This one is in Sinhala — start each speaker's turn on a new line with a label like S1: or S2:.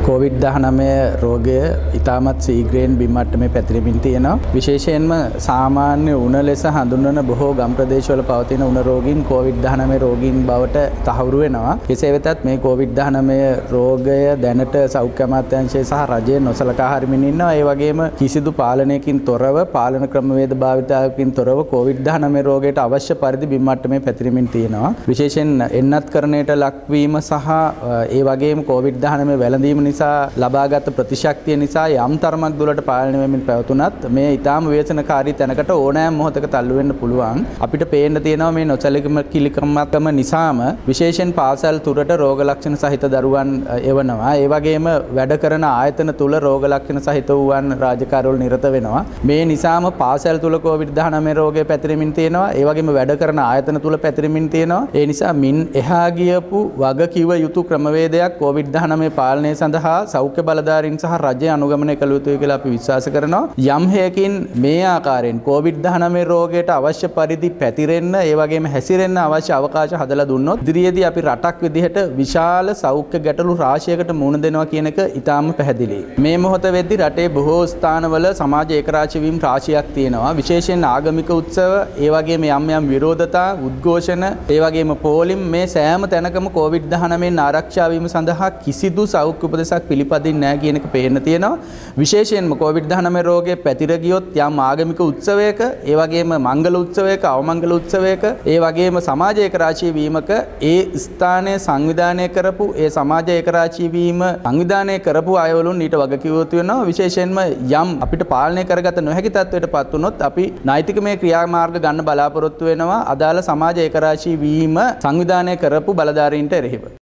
S1: COVID-19 රෝගය ඉතාමත් සීඝ්‍රයෙන් බිම් මට්ටමේ පැතිරෙමින් තියෙනවා. විශේෂයෙන්ම සාමාන්‍ය උණ ලෙස හඳුන්වන බොහෝ ගම් ප්‍රදේශවල පවතින උණ රෝගීන් COVID-19 රෝගීන් බවට තහවුරු වෙනවා. කෙසේ වෙතත් මේ COVID-19 රෝගය දැනට සෞඛ්‍ය අමාත්‍යාංශය සහ රජය නොසලකා හරිමින් ඉන්නවා. ඒ වගේම කිසිදු පාලනයකින් තොරව, පාලන ක්‍රමවේද භාවිතයකින් තොරව COVID-19 රෝගයට අවශ්‍ය පරිදි බිම් මට්ටමේ පැතිරෙමින් තියෙනවා. විශේෂයෙන් එන්නත්කරණයට ලක්වීම සහ ඒ වගේම COVID-19 වැළඳීම නිසා ලබාගත් ප්‍රතිශක්තිය නිසා යම් තරමක් දුරට පාලනය වෙමින් පැවතුනත් මේ ඊටාම ව්‍යසනකාරී තැනකට ඕනෑම මොහොතක තල්ලු වෙන්න පුළුවන්. අපිට පේන්න තියෙනවා මේ නොසැලකිලිකමක්ම නිසාම විශේෂයෙන් පාසල් තුරට රෝග ලක්ෂණ සහිත දරුවන් එවනවා. ඒ වගේම වැඩ කරන ආයතන තුල රෝග ලක්ෂණ සහිත වූවන් රාජකාරිවල නිරත වෙනවා. මේ නිසාම පාසල් තුල COVID-19 රෝගය පැතිරෙමින් තියෙනවා. ඒ වගේම වැඩ කරන ආයතන තුල පැතිරෙමින් තියෙනවා. ඒ නිසා මින් එහා ගියපු වගකිව යුතු ක්‍රමවේදයක් COVID-19 පාලනය සඳහා සෞඛ්‍ය බලධාරීන් සහ රජය අනුගමනය කළ යුතුයි කියලා අපි විශ්වාස කරනවා. යම් හේකින් මේ ආකාරයෙන් COVID-19 රෝගයට අවශ්‍ය පරිදි පැතිරෙන්න ඒ වගේම හැසිරෙන්න අවශ්‍ය අවකාශ හදලා දුන්නොත් ඉදිරියේදී අපි රටක් විදිහට විශාල සෞඛ්‍ය ගැටලු රාශියකට මුහුණ දෙනවා කියන එක ඉතාම පැහැදිලියි. මේ මොහොත වෙද්දී රටේ බොහෝ ස්ථානවල සමාජ ඒකරාශී වීම රාශියක් තියෙනවා. විශේෂයෙන් ආගමික උත්සව, ඒ වගේම යම් විරෝධතා, උද්ඝෝෂණ, ඒ වගේම පෝලිම් මේ සෑම තැනකම COVID-19 ආරක්ෂා වීම සඳහා කිසිදු සෞඛ්‍ය උපදෙසක් පිළිපදින්නේ නැහැ කියන එක පේන්න තියෙනවා. විශේෂයෙන්ම COVID-19 රෝගය පැතිර ගියොත් යම් ආගමික උත්සවයක, ඒ වගේම මංගල උත්සවයක, අවමංගල උත්සවයක, ඒ වගේම සමාජ ඒකරාශී වීමක ඒ ස්ථානයේ සංවිධානය කරපු ඒ සමාජ ඒකරාශී වීම සංවිධානය කරපු අයවලුන් ඊට වගකීම් වෙනවා. විශේෂයෙන්ම යම් අපිට පාලනය කරගත නොහැකි තත්ත්වයකටපත් වුණොත් අපි නෛතිකමය ක්‍රියාමාර්ග ගන්න බලාපොරොත්තු වෙනවා අදාළ සමාජ ඒකරාශී වීම සංවිධානය කරපු බලධාරීන්ට එරෙහිව.